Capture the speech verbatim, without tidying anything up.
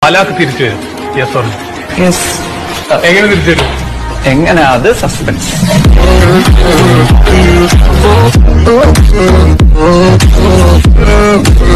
ഹലാക്ക് തിരിച്ചു വരും. Yes or no? Yes. എങ്ങനെ തിരിച്ചു വരും? എങ്ങനെ? അത് സസ്പെൻസ്. Oh,